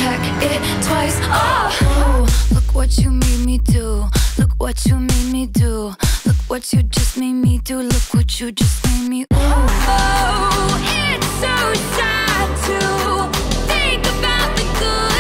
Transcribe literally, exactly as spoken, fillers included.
check it twice. Oh, ooh, look what you made me do. Look what you made me do. Look what you just made me do. Look what you just made me. Ooh. Oh, it's so sad to think about the good.